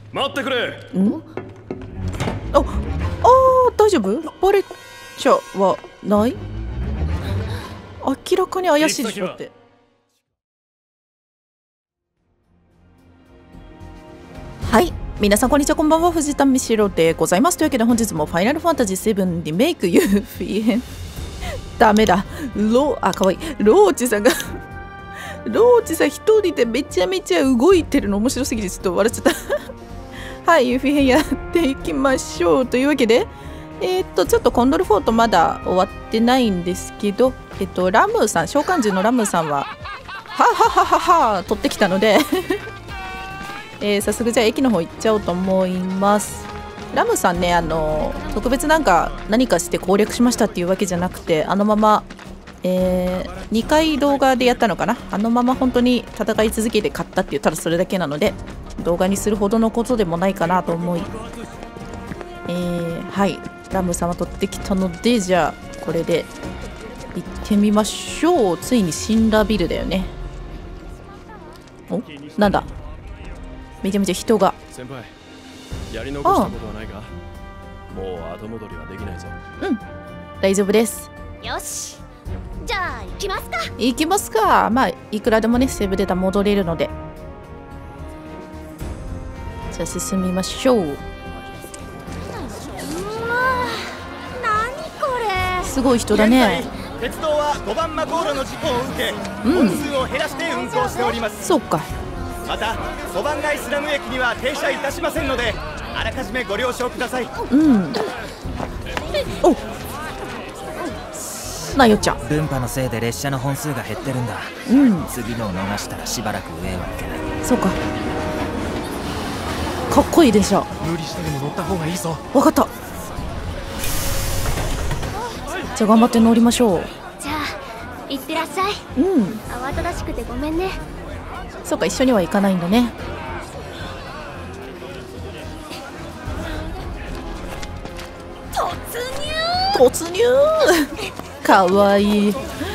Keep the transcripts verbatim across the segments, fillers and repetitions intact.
待ってくれ。 んああー、大丈夫？バレちゃはない？明らかに怪しいでしょって。はい、皆さんこんにちは、こんばんは。藤田美代でございます。というわけで本日もファイナルファンタジーセブンリメイクユーフィ編ダメだ、ロー、あ、かわいい、ローチさんがローチさん一人でめちゃめちゃ動いてるの面白すぎてちょっと笑っちゃったはい、ユーフィ編やっていきましょう。というわけでえー、っとちょっとコンドルフォートまだ終わってないんですけど、えっとラムーさん、召喚獣のラムーさんはははははは取ってきたのでえー、早速じゃあ駅の方行っちゃおうと思います。ラムさんね、あの特別なんか何かして攻略しましたっていうわけじゃなくて、あのまま、えー、にかい動画でやったのかな、あのまま本当に戦い続けて勝ったっていう、ただそれだけなので動画にするほどのことでもないかなと思い、えー、はいラムさんは取ってきたので、じゃあこれで行ってみましょう。ついにシンラビルだよね。お、なんだ、めちゃめちゃ人が。 先輩、やり残したことはないか？もう後戻りはできないぞ。 うん、大丈夫です。 よし、じゃあ行きますか。 行きますか。まあいくらでもね、セーブデータ戻れるので、じゃあ進みましょう。 うわ、何これ。 すごい人だね。 鉄道はごばんマコールの事故を受け、 うん、 本数を減らして運行しております。 そうか。 またそばん街スラム駅には停車いたしませんので、あらかじめご了承ください。 うん。お、なよちゃん。 分派のせいで列車の本数が減ってるんだ。 うん。 次のを逃したらしばらく上は行けない。 そうか。かっこいいでしょ。 無理してでも乗った方がいいぞ。 わかった。じゃあ頑張って乗りましょう。 じゃあ行ってらっしゃい。 うん。 慌ただしくてごめんね。 そうか、一緒には行かないんだね。 突入突入かわいい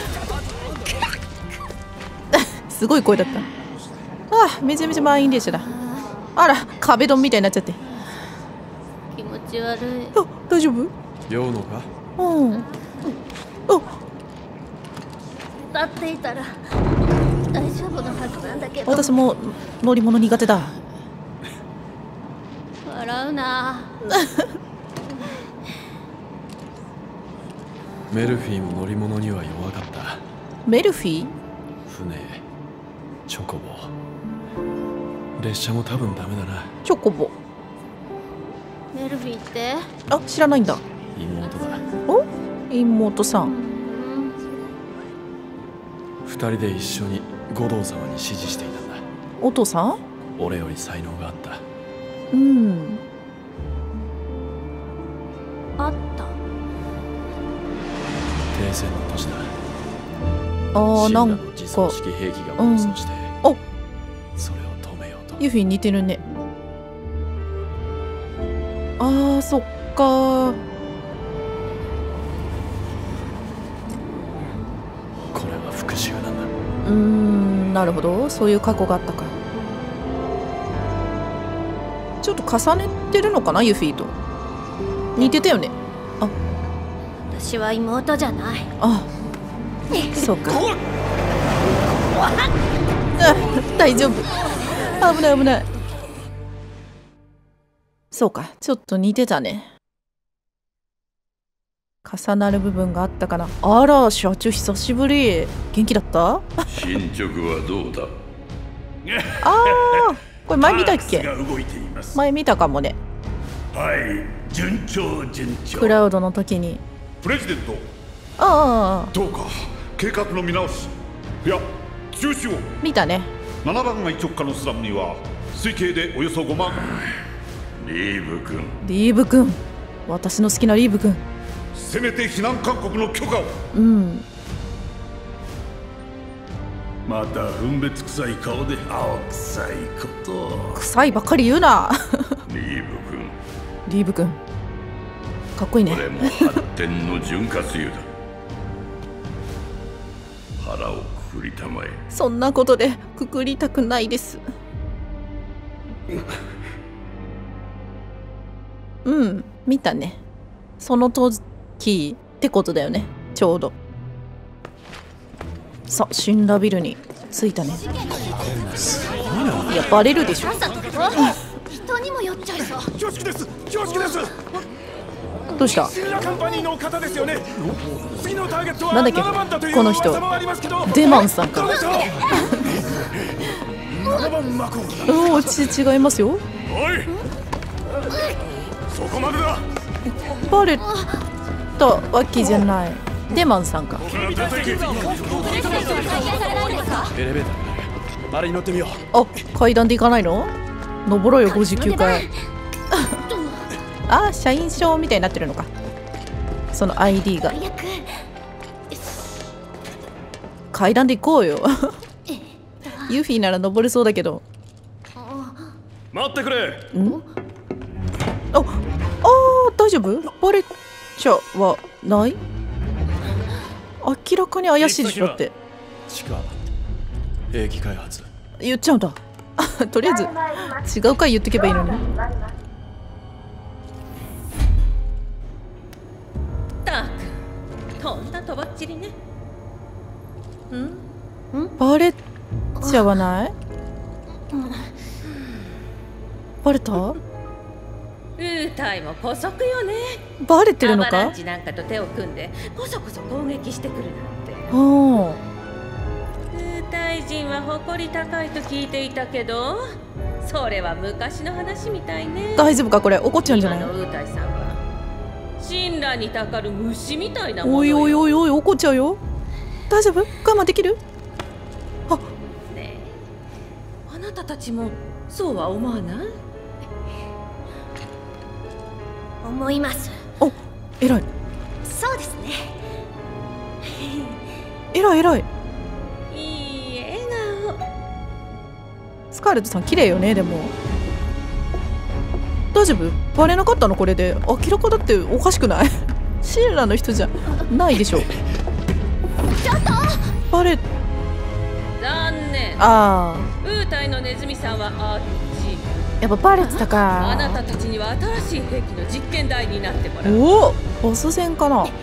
すごい声だった。ああ、めちゃめちゃ満員列車だ。あら、壁ドンみたいになっちゃって。 気持ち悪い。 あ、大丈夫？ 酔うのか？ うん。あ、 立っていたら大丈夫なはずなんだけど。 私も乗り物苦手だ。 笑うなメルフィーも乗り物には弱かった。 メルフィー？ 船、チョコボ、列車も多分ダメだな。 チョコボ。 メルフィーって？ あ、知らないんだ。 妹だ。 お、妹さん。 二人で一緒に五道様に指示していたんだ。 お父さん？ 俺より才能があった。 うん。 あった。 停戦の年だ。 ああ、なんか自走式兵器が暴走して、 うん、お、 それを止めようと。 ユフィに似てるね。ああ、そっか。 これは復讐なんだ。 うーん、なるほど、そういう過去があったか。ちょっと重ねてるのかな、ユフィと。似てたよね。あ、 私は妹じゃない。 あ、そうか。あ、大丈夫。危ない危ない。そうか、ちょっと似てたね。重なる部分があったかな。あら、社長久しぶり。元気だった？ 進捗はどうだ？ ああ、これ前見たっけ？前見たかもね。 はい、順調順調。 クラウドの時に。 プレジデント。 ああ、 どうか計画の見直し、いや中止を。 見たね。 ななばん街直下のスラムには推計でおよそごまん。リーブ君。 リーブ君、私の好きなリーブ君。 せめて避難勧告の許可を。 うん。 また分別臭い顔で青臭いこと。 臭いばっかり言うなリーブ君。 リーブ君かっこいいね。 これも発展の潤滑油だ。腹をくくりたまえ。 そんなことでくくりたくないです。 うん、見たね。その時ってことだよね、ちょうど。さあ、死んだビルに着いたね。いや、バレるでしょ。 人にも酔っちゃいそう。 恐縮です恐縮です。 どうした？ シーラカンパニーの方ですよね。次のターゲットはなんだっけななばんだというこの人。 噂もありますけど、 デマンさんか。 どうでしょう。ななばんマコ。 おお、ち違いますよ。 おい、そこまでだ。 バレたわけじゃない。デマンさんか。 出ていけ。 エレベーターあれに乗ってみよう。 あ、階段で行かないの？登ろうよ、ごじゅうきゅうかい。あ、社員証みたいになってるのか。その アイディー が。 早く。 階段で行こうよ。ユーフィーなら登れそうだけど。 待ってくれ。 ん？あ、あー、大丈夫？バレちゃはない？明らかに怪しいでしょって。 地下兵器開発。 言っちゃうんだ。とりあえず違う回言っとけばいいのに。 たくとんだとばっちりね。ん？ バレちゃわない？バレた？ ウータイも姑息よね。 バレてるのかアバラン？チなんかと手を組んでこそこそ攻撃してくるなんて。 おー。 ウータイ人は誇り高いと聞いていたけど、それは昔の話みたいね。 大丈夫かこれ？怒っちゃうんじゃない？ 今のウータイさんは神羅にたかる虫みたいなものよ。 おいおいおいおい、怒っちゃうよ。大丈夫？我慢できる？あ、 ねえ、あなたたちもそうは思わない？ 思います。 お、偉いそうですね。 偉い偉い。 いい笑顔。 スカーレットさん綺麗よね。でも大丈夫？バレなかったの？これで明らかだっておかしくない？シーラの人じゃないでしょ。 ちょっとバレ、 残念。 あウータイのネズミさんはあっち。 ー、やっぱバレてたか。 あなたたちには新しい兵器の実験台になってもらう。 おお、ボス戦かな。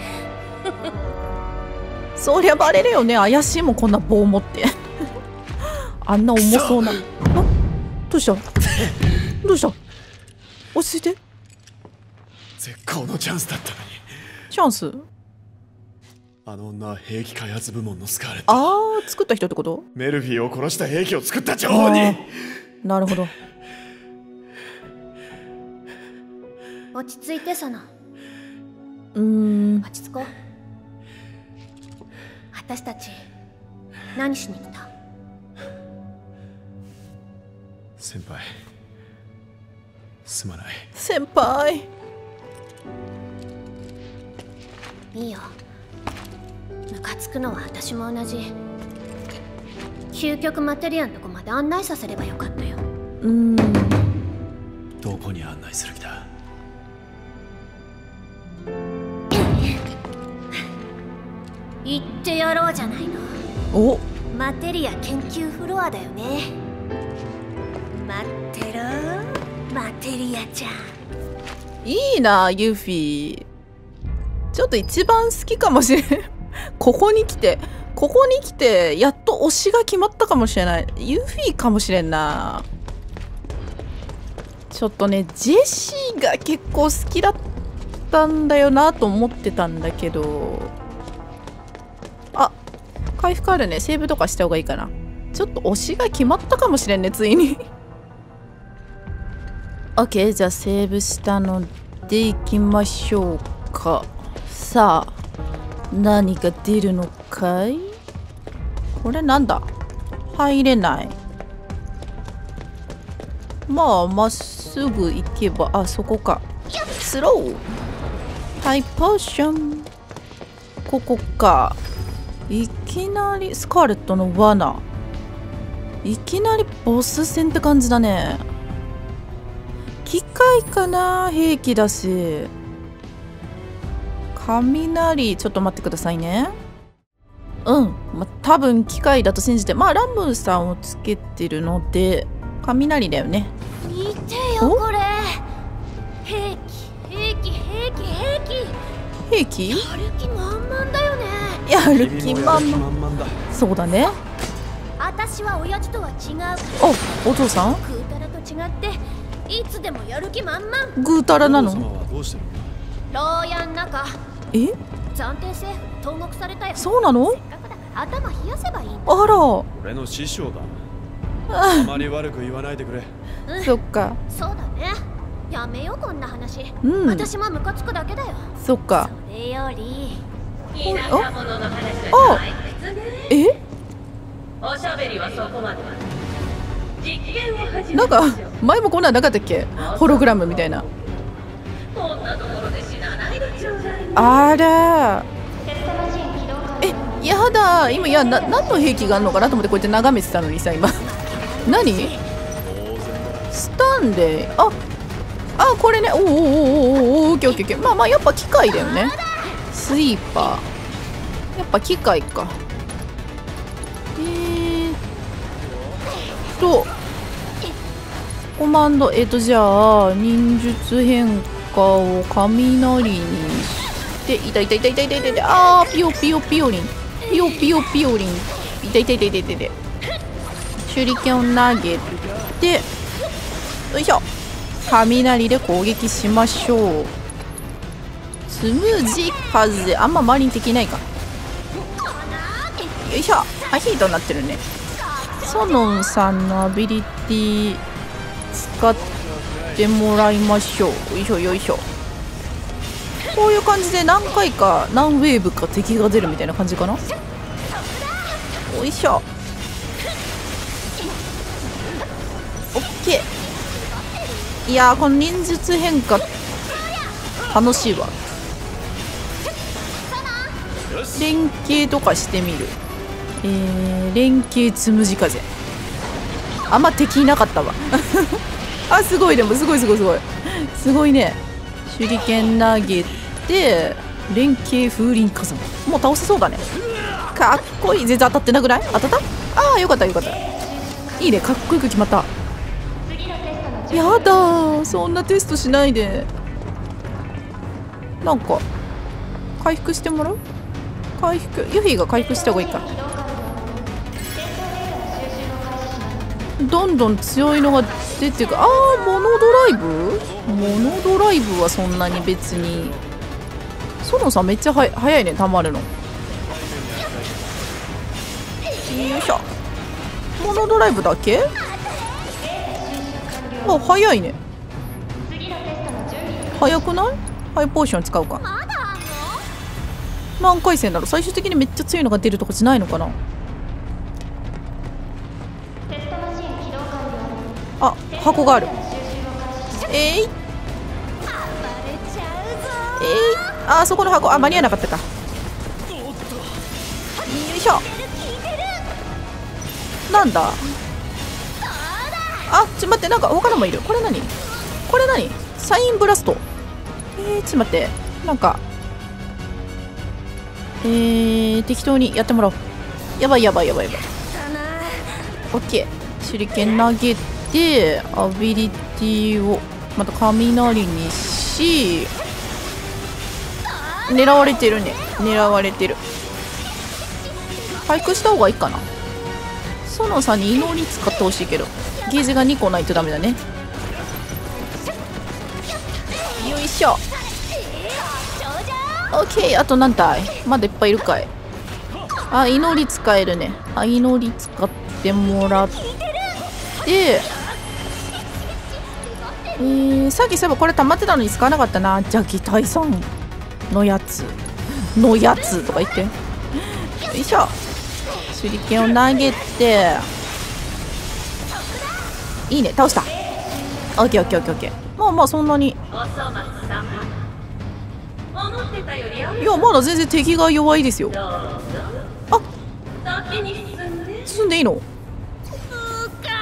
そりゃバレるよね。怪しいもん、こんな棒持ってあんな重そうな。あ、どうした？どうした？落ち着いて。 絶好のチャンスだったのに。 チャンス？ あの女は兵器開発部門のスカーレット。 あー、作った人ってこと？ メルフィーを殺した兵器を作った情報に。 なるほど。 落ち着いて、その。 うーん、 落ち着こう。私たち何しに来た？ 先輩、すまない。 先輩。 いいよ。ムカつくのは私も同じ。究極マテリアのとこまで案内させればよかったよ。 うーん、 どこに案内する気だ？ 言ってやろうじゃないの。 お、 マテリア研究フロアだよね。待ってろ、マテリアちゃん。 いいな、ユーフィー。ちょっと一番好きかもしれん。ここに来て、ここに来て、やっと推しが決まったかもしれない。ユーフィーかもしれんな。ちょっとね、ジェシーが結構好きだったんだよなと思ってたんだけど。あ、回復あるね。セーブとかした方がいいかな。ちょっと推しが決まったかもしれんね、ついに。OK、じゃあセーブしたのでいきましょうか。さあ、何が出るのかい？これなんだ？入れない。まあ、まっすぐ行けば、あ、そこか。スロー。ハイポーション。ここか。いきなりスカーレットの罠。いきなりボス戦って感じだね。機械かな？兵器だし。雷、ちょっと待ってくださいね。うん、まあ、多分機械だと信じて、まあラムさんをつけてるので雷だよね。 見てよこれ。 兵器兵器兵器兵器兵器やる気満々だよね。 やる気満々。 満々だ。 そうだね。 私は親父とは違う。 お、お父さんグータラと違っていつでもやる気満々。 ぐうたらなお父様の？ はどうしてる？ 牢屋の中え、 暫定政府投獄されたよ。 そうなの？ せっかくだから頭冷やせばいいんだ。 あら、 俺の師匠だ。あまり悪く言わないでくれ。 うん、 そっか。 そうだね。やめようこんな話。 うん私もムカつくだけだよ。 そっか。 それより田舎者の話は退屈ね。 え、 おしゃべりはそこまで。実験を始めなんかましょう。 前もこんなんなかったっけ？ホログラムみたいな。 こんなところで死なないでちょうだいね。 あら。え、やだ。今、いや、な、何の兵器があるのかなと思ってこうやって眺めてたのにさ、今。何？スタンレー。あ、あ、これね。おーおーおーおーおー、オッケーオッケーオッケー。まあまあ、やっぱ機械だよね。スイーパー。やっぱ機械か。えーっと、コマンド、えっと、じゃあ、忍術変化を雷にして、いたいたいたいたいたいたいた、あー、ピヨピヨピヨリン。ピヨピヨピヨリン。いたいたいたいたいたいた。手裏剣を投げて、よいしょ。雷で攻撃しましょう。スムージー風。あんま周りに敵いないか。よいしょ。あ、ヒートになってるね。ソノンさんのアビリティ使ってもらいましょう。よいしょよいしょ。こういう感じで何回か何ウェーブか敵が出るみたいな感じかな。よいしょ。オッケー。いやー、この忍術変化楽しいわ。連携とかしてみる。えー、連携つむじ風。あんま敵いなかったわあ、すごい。でもすごいすごいすごいすごいね。手裏剣投げて連携風林火山。もう倒せそうだね。かっこいい。全然当たってなくない？当たった？ああ、よかったよかった。いいね。かっこよく決まった。やだー、そんなテストしないで。なんか回復してもらう？回復、ユフィが回復した方がいいか。どんどん強いのが出てくる。あー、モノドライブ？モノドライブはそんなに別に。ソノさんめっちゃは早いね、たまるの。よいしょ。モノドライブだけ？あ、早いね。早くない？ハイポーション使うか。何回戦だろう。最終的にめっちゃ強いのが出るとかじゃないのかな。あ、箱がある。えい、えい、あ、そこの箱、あ、間に合わなかったか。よいしょ。なんだ。あ、ちょ、待って、なんか他のもいる。これ何？これ何？サインブラスト。えー、ちょっと待って。なんかえー、適当にやってもらおう。やばいやばいやばいやばい。オッケー。手裏剣投げてアビリティをまた雷にし、狙われてるね。狙われてる。回復した方がいいかな。ソノさんに祈り使ってほしいけどゲージがにこないとダメだね。よいしょ。オッケー。あと何体？まだいっぱいいるかい。あ、祈り使えるね。あ、祈り使ってもらって、えー、さっきそういえばこれ溜まってたのに使わなかったな。邪気退散のやつのやつとか言って。よいしょ。手裏剣を投げて、いいね、倒した。オッケーオッケーオッケーオッケー。まあまあそんなに。 おそ松様、思ってたよりある。 いや、まだ全然敵が弱いですよ。 どうぞ。 あ、 先に進んで。 進んでいいの？ 部活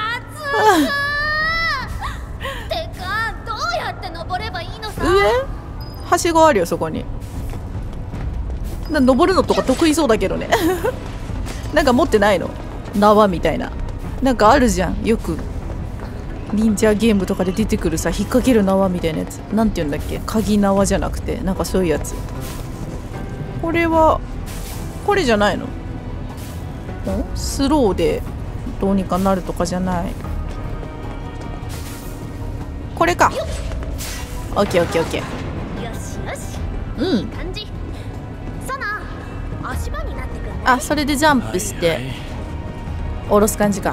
てかどうやって登ればいいのさ。 上？はしごあるよそこに。な、登るのとか得意そうだけどねなんか持ってないの？縄みたいな。なんかあるじゃん、よく忍者ゲームとかで出てくるさ、引っ掛ける縄みたいなやつ、なんて言うんだっけ、鍵縄じゃなくてなんかそういうやつ。これはこれじゃないの？ん？スローでどうにかなるとかじゃない。これか。オッケーオッケーオッケー。 よしよし、 うん。 感じ。サナ、足場になってくんない？ あ、それでジャンプして下ろす感じか。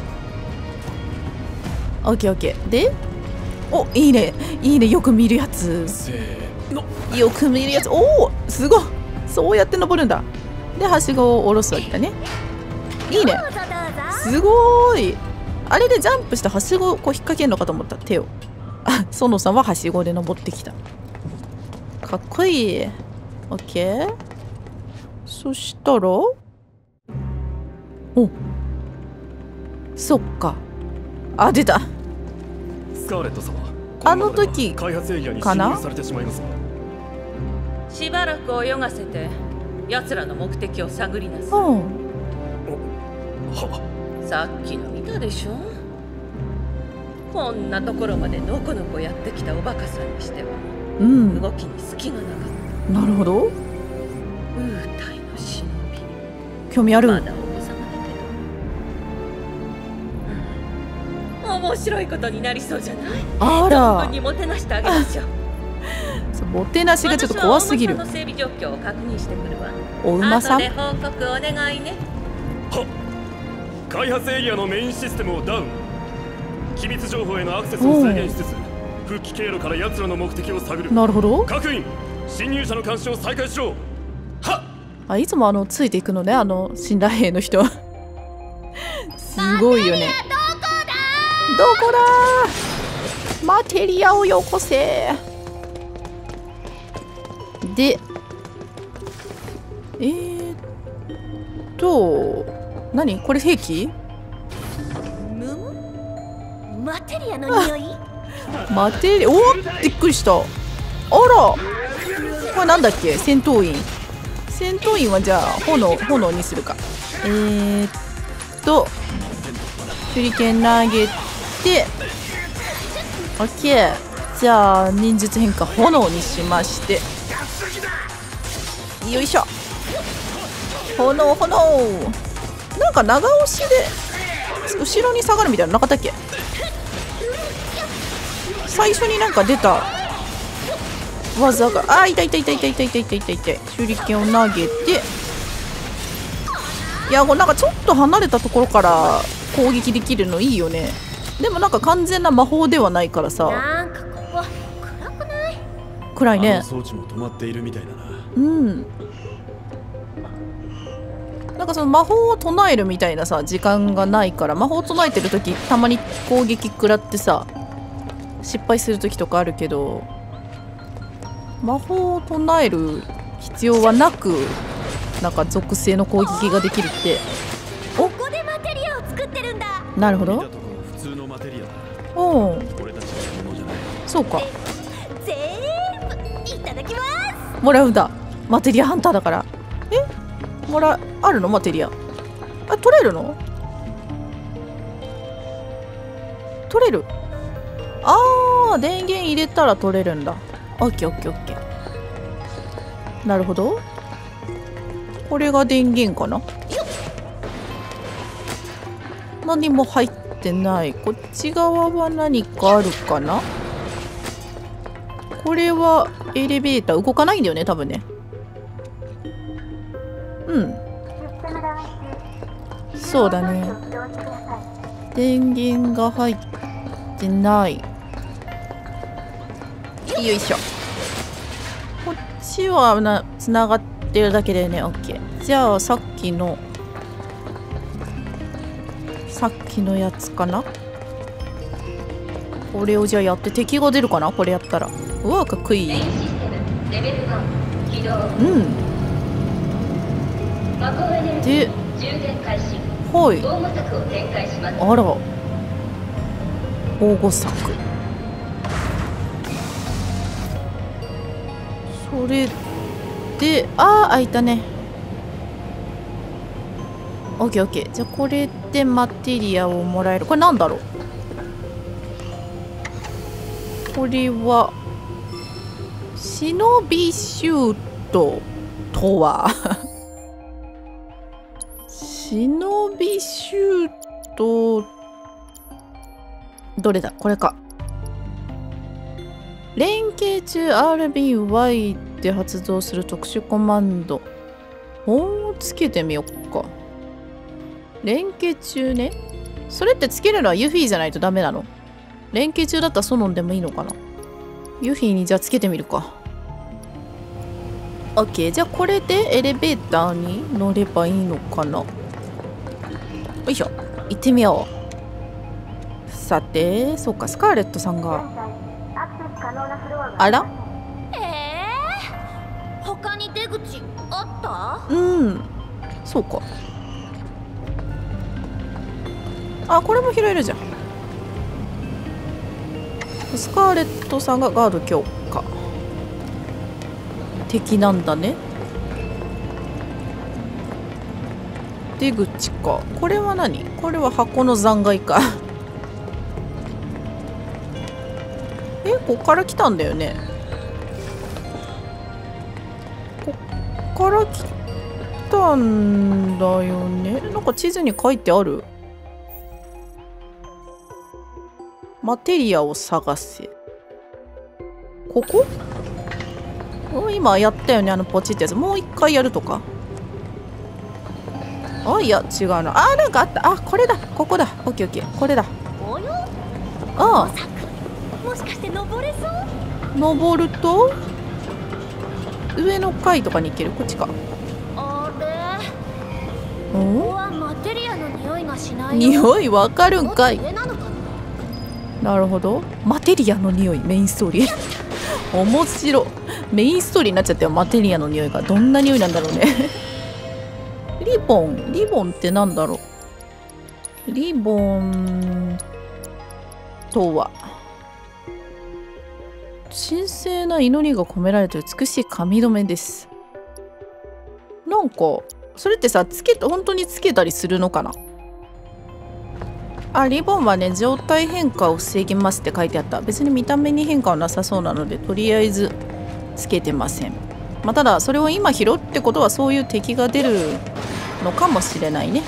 オッケーオッケー。で、お、いいねいいね、よく見るやつ、 せーの。 よく見るやつ。おお、すごい、そうやって登るんだ。で、はしごを下ろすわけだね。いいね、 どうぞどうぞ。 すごい。あれでジャンプしてはしごをこう引っ掛けるのかと思った、手を。あ、園さんははしごで登ってきた。かっこいい。オッケー。そしたら、お、そっか。あ、出た。 スカーレット様、 あの時開発エリアにかな侵入されてしまいます。 しばらく泳がせて奴らの目的を探りなさい。 うん。 は、 さっきの見たでしょ。こんなところまでのこのこやってきたおバカさんにしてはうん。 動きに隙がなかっなるほど。 た。ウータイの忍び、 興味ある。 まだお子様だけど、うん、面白いことになりそうじゃない？ あ存分ら、 にもてなしてあげましょう。 そうもてなしがちょっと怖すぎる。 私はお馬さんの整備状況を確認してくるわ。 お馬さん後で報告お願いね。 は、開発エリアのメインシステムをダウン。機密情報へのアクセスを制限しつつ、復帰経路から奴らの目的を探る。 なるほど。 各員、侵入者の監視を再開しろ。はっ。 あ、いつもあのついていくのね、あの死んだ兵の人は。すごいよね。どこだー、マテリアをよこせ。で、えーっと、何これ、兵器？ むむマテリアの匂い？ マテリア、おー、びっくりした。あら、これなんだっけ、戦闘員。戦闘員はじゃあ炎、炎にするか。えーっと手裏剣投げて、オッケー。じゃあ忍術変化炎にしまして、よいしょ。炎炎、なんか長押しで後ろに下がるみたいなのなかったっけ。最初になんか出た技が、あー、痛い痛い痛い痛い痛い痛い痛い痛い痛い。手裏剣を投げて、いや、これなんかちょっと離れたところから攻撃できるのいいよね。でもなんか完全な魔法ではないからさ。 なんかここ暗くない？ 暗いねあの。装置も止まっているみたいだな。 うん。なんかその魔法を唱えるみたいなさ時間がないから、魔法を唱えてる時たまに攻撃食らってさ失敗する時とかあるけど、魔法を唱える必要はなくなんか属性の攻撃ができるって。 ここでマテリアを作ってるんだ。 なるほど。 見たところ普通のマテリアだ。 うん、 俺たちのものじゃない。 そうか。 全部いただきます。 もらうんだ。マテリアハンターだから。え、もらあるのマテリア。あ、取れるの？取れる。あー、電源入れたら取れるんだ。オッケーオッケーオッケー。なるほど。これが電源かな。何も入ってない。こっち側は何かあるかな。これはエレベーター動かないんだよね多分ね。うん、そうだね。電源が入ってない。よいしょ。こっちはなつながってるだけでね。 OK。 じゃあさっきのさっきのやつかな。これをじゃあやって敵が出るかな。これやったらうわかっこいい。うんで、はい、あら防護策。それで、あー開いたね。オッケーオッケー。じゃあこれでマテリアをもらえる。これなんだろう。 これは忍びシュートとは忍びシュート、どれだこれか。連携中 アールビーワイ で発動する特殊コマンド。おー、つけてみよっか。連携中ね。それってつけるのはユフィじゃないとダメなの？連携中だったらソノンでもいいのかな。ユフィにじゃあつけてみるか。OK、じゃあこれでエレベーターに乗ればいいのかな。よいしょ、行ってみよう。さて、そうか、スカーレットさんが。あら？ えー、他に出口あった？ うん、そうか。あ、これも拾えるじゃん。スカーレットさんがガード強化。敵なんだね。出口か。これは何？これは箱の残骸か。え、こっから来たんだよね。こっから来たんだよね。なんか地図に書いてある？マテリアを探せ。ここ？今やったよね、あのポチってやつ。もう一回やるとか。あ、いや違うな。あ、なんかあった。あ、これだ、ここだ。オッケーオッケー、これだ。 およ？ ああ、もしかして登れそう？ 登ると上の階とかに行ける。こっちか。 あれ、 おここはマテリアの匂いがしないよ。 匂いわかるんかい。 もっと上なのかな？ なるほど。マテリアの匂い、メインストーリー。面白。メインストーリーになっちゃったよ。マテリアの匂いがどんな匂いなんだろうね。リボン、リボンってなんだろう。リボンとは神聖な祈りが込められて美しい髪留めです。なんかそれってさ、つけ本当につけたりするのかな。あ、リボンはね、状態変化を防ぎますって書いてあった。別に見た目に変化はなさそうなので、とりあえずつけてません。まあ、ただそれを今拾うってことはそういう敵が出るのかもしれないね。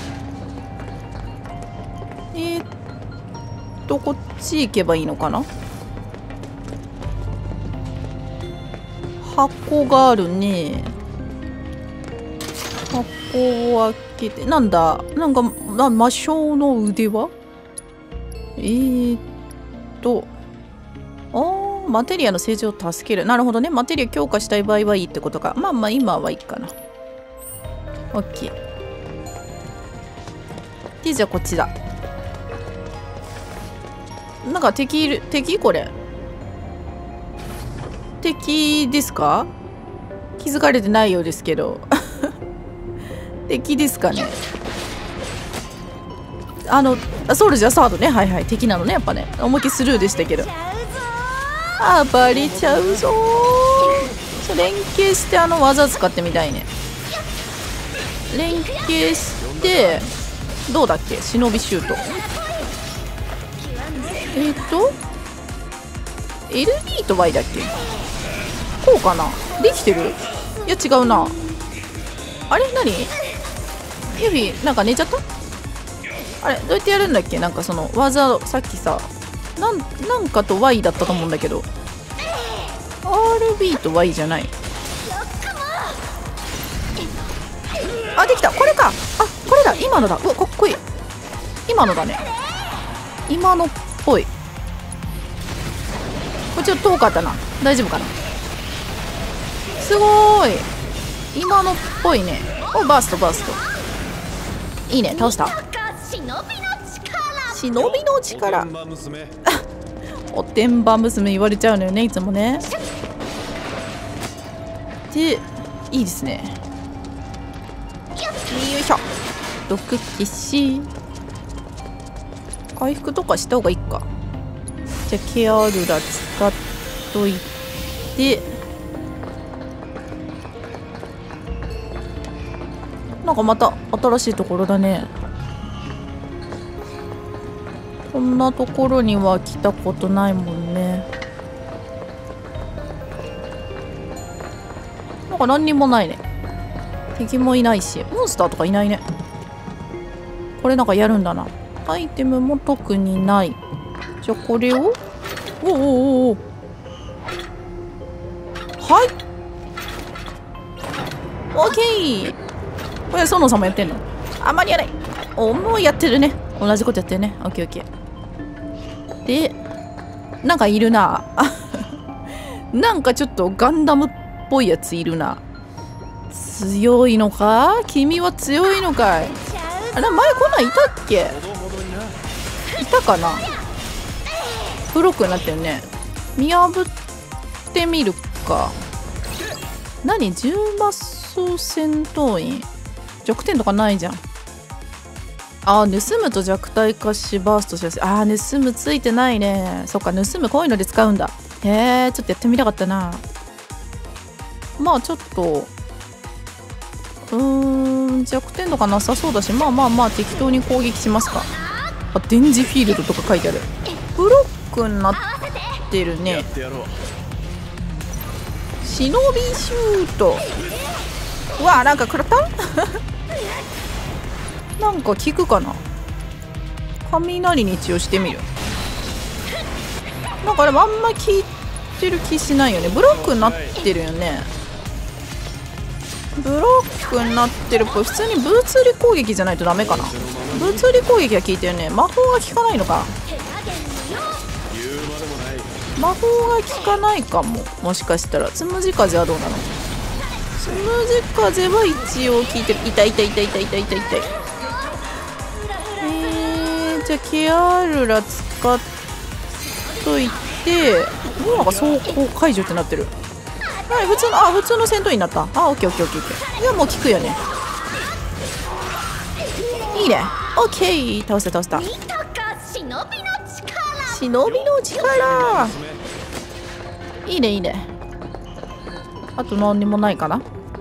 えー、っとこっち行けばいいのかな。箱があるね。箱を開けて、なんだ、なんかな魔性の腕輪。えーっとあー、マテリアの成長を助ける。なるほどね。マテリア強化したい場合はいいってことか。まあまあ今はいいかな。オッケー。で、じゃあこっちだ。なんか敵いる。敵これ。敵ですか？気づかれてないようですけど。敵ですかね。あのソルジャーサードね。はいはい、敵なのね。やっぱね、思いっきりスルーでしたけど。あ、バレちゃうぞー。連携してあの技使ってみたいね。連携してどうだっけ、忍びシュート。えっ、ー、と エルビー と ワイ だっけ。こうかな。できてる？いや違うな。あれ何？ユビなんか寝ちゃった？あれどうやってやるんだっけ。なんかその技さっきさ、なんなんかと ワイ だったと思うんだけど、 アールビー と ワイ じゃない。あ、できた。これか。あ、これだ。今のだ。うわ、かっこいい。今のだね。今のっぽい。これちょっと遠かったな。大丈夫かな。すごーい。今のっぽいね。お、バーストバースト。いいね。倒した。忍びの力。おてんば娘言われちゃうのよね、いつもね。で、いいですね。よいしょ。毒消し。回復とかした方がいいか。じゃあケアルラ使っといて、なんかまた新しいところだね。こんなところには来たことないもんね。 か何にもないね。敵もいないし、モンスターとかいないね。これなんかやるんだな。アイテムも特にない。じゃあこれを、おおおお、はい、オッケー。これ園さんもやってんの？あんまりやない。お、もうやってるね。同じことやってるね。オッケーオッケー。で、なんかいるな。なんかちょっとガンダムっぽいやついるな。強いのか？君は強いのかい？あれ、前こんなんいたっけ？いたかな？ブロックになってるね。見破ってみるか。何？重マッソ戦闘員。弱点とかないじゃん。あー、盗むと弱体化しバーストしやすい。あー、盗むついてないね。そっか、盗むこういうので使うんだ。へえ、ちょっとやってみたかったな。まあちょっとうーん、弱点とかなさそうだし、まあまあまあ適当に攻撃しますか。あ、電磁フィールドとか書いてある。ブロックになってるね。忍びシュート。うわ、なんか食らったなんか効くかな。雷に一応してみる。なんかでもあんま効いてる気しないよね。ブロックになってるよね。ブロックになってるっぽい。普通に物理攻撃じゃないとダメかな。物理攻撃は効いてるね。魔法が効かないのか。魔法が効かないかも。もしかしたらつむじ風はどうなの？つむじ風は一応効いてる。痛い痛い痛い痛い痛い痛い痛い。えー、じゃあケアルラ使っといて、もうなんか走行解除ってなってる。はい、普通の、あ、普通の戦闘員になった。あ、オッケーオッケーオッケーオッケー。いや、もう効くよね。いいね。オッケー、倒した倒した。忍びの力。いいねいいね。あと何にもないかな。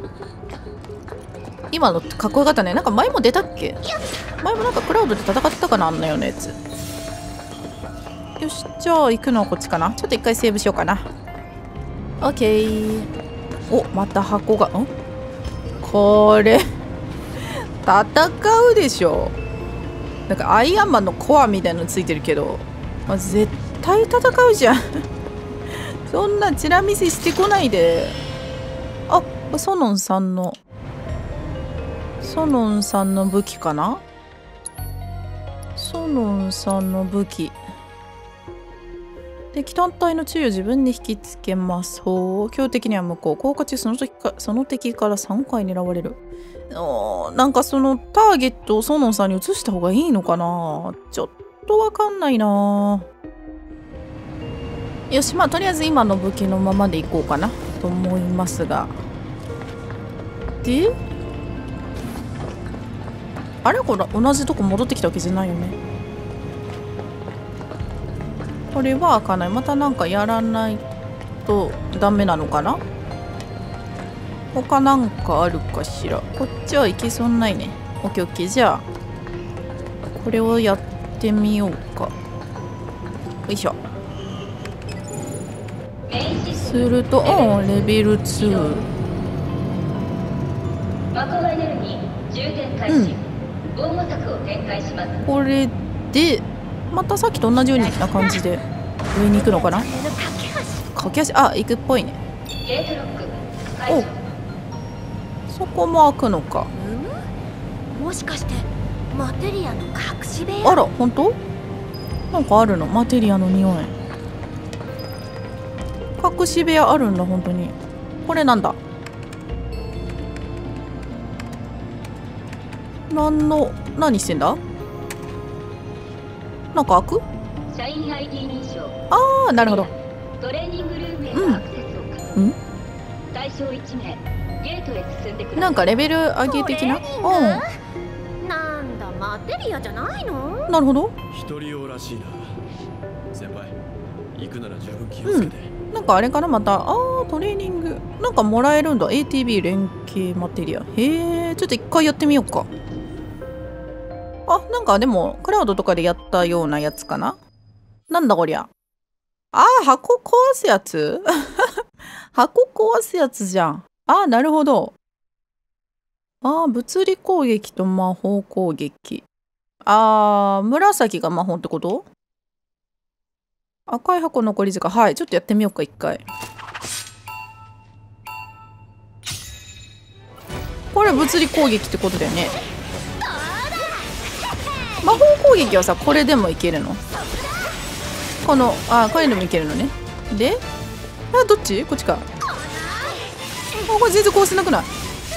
今のかっこよかったね。なんか前も出たっけ？前もなんかクラウドで戦ったかな、あんなようなやつ。よし、じゃあ行くのはこっちかな。ちょっと一回セーブしようかな。オッケー。お、また箱が、ん？これ戦うでしょ。なんかアイアンマンのコアみたいなのついてるけど、まあ、絶対戦うじゃんそんなチラ見せしてこないで。あ、ソノンさんのソノンさんの武器かな。ソノンさんの武器。敵単体の注意を自分に引きつけます。ほう。強敵には無効。効果中その時かその敵からさんかい狙われる。おー、なんかそのターゲットをソノンさんに移した方がいいのかな。ちょっとわかんないな。よし、まあとりあえず今の武器のままでいこうかなと思いますが。で、あれこれ同じとこ戻ってきたわけじゃないよね。これは開かない。またなんかやらないとダメなのかな。他なんかあるかしら。こっちはいけそうないね。オッケーオッケー。じゃあこれをやってみようか。よいしょ。すると、うん、レベルツー。うん、これでまたさっきと同じような感じで上に行くのかな。駆け足、あ、行くっぽいね。お、そこも開くのか。 もしかしてマテリアの隠し部屋。 あら、本当？なんかあるの？マテリアの匂い。隠し部屋あるんだ、本当に。これなんだ？なんの、何してんだ？なんか開く？ああ、なるほど。 トレーニングルームへのアクセスを確認。うん？対象いち名、ゲートへ進んでください。 なんかレベル上げ的な？うん。 なんだ、マテリアじゃないの？ なるほど。 一人用らしいな。先輩、行くなら十分気をつけて。 うん、なんかあれかな、また。ああ、トレーニング。なんかもらえるんだ。エーティービー 連携マテリア。へえ、ちょっと一回やってみようか。あ、なんかでも、クラウドとかでやったようなやつかな。なんだこりゃ。ああ、箱壊すやつ箱壊すやつじゃん。 ああ、なるほど。ああ、物理攻撃と魔法攻撃。ああ、紫が魔法ってこと？赤い箱残り時間。はい、ちょっとやってみようか、一回。これ物理攻撃ってことだよね。魔法攻撃はさ、これでもいけるの？この、あ、これでもいけるのね。で、あ、どっち？こっちか。あ、これ全然こうしなくない？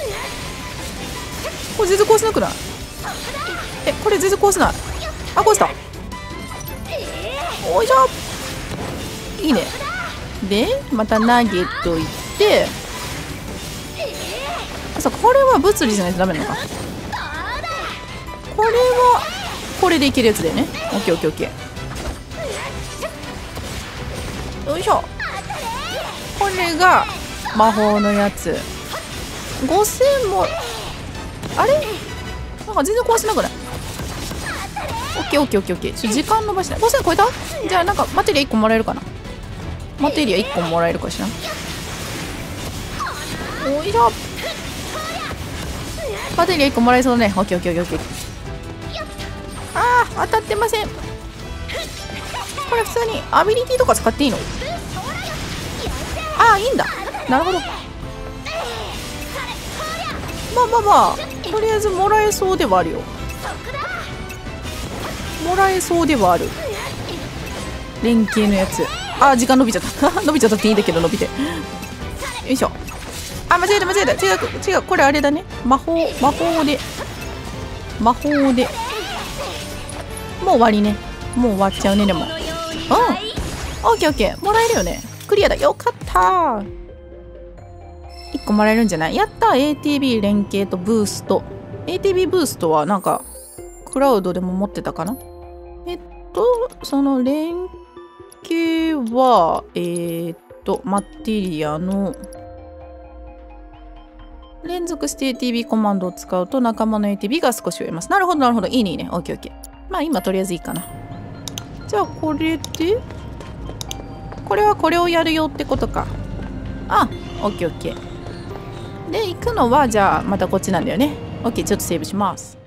これ全然こうしなくない？え、これ全然こうしない？あ、こうした。おいしょ。いいね。で、また投げといて。あ、そう、これは物理じゃないとダメなのか。これはこれでいけるやつだよね。オッケーオッケーオッケー。よいしょ。これが魔法のやつ。ごせんもあれなんか全然壊せなくない？オッケーオッケーオッケーオッケー。ちょ時間伸ばしない。ごせん超えた？じゃあなんかマテリアいっこもらえるかな。マテリアいっこもらえるかしら。おいしょ。マテリアいっこもらえそうね。オッケーオッケーオッケー。あー、当たってません。これ普通にアビリティとか使っていいの？ああ、いいんだ。なるほど。まあまあまあ、とりあえずもらえそうではあるよ。もらえそうではある。連携のやつ。あー、時間伸びちゃった。伸びちゃったっていいんだけど、伸びて。よいしょ。あ、間違えた間違えた。違う違う。これあれだね。魔法、魔法で。魔法で。もう終わりね。もう終わっちゃうね、でも。うん。オッケーオッケー。もらえるよね。クリアだ。よかったー。いっこもらえるんじゃない？やったー。エーティービー 連携とブースト。エーティービー ブーストはなんか、クラウドでも持ってたかな？えっと、その連携は、えー、っと、マテリアの、連続して エーティービー コマンドを使うと仲間の エーティービー が少し増えます。なるほど、なるほど。いいね、いいね。オッケーオッケー。まあ今とりあえずいいかな。じゃあこれで、これはこれをやるよってことか。あ、オッケーオッケー。で、行くのはじゃあまたこっちなんだよね。オッケー、ちょっとセーブします。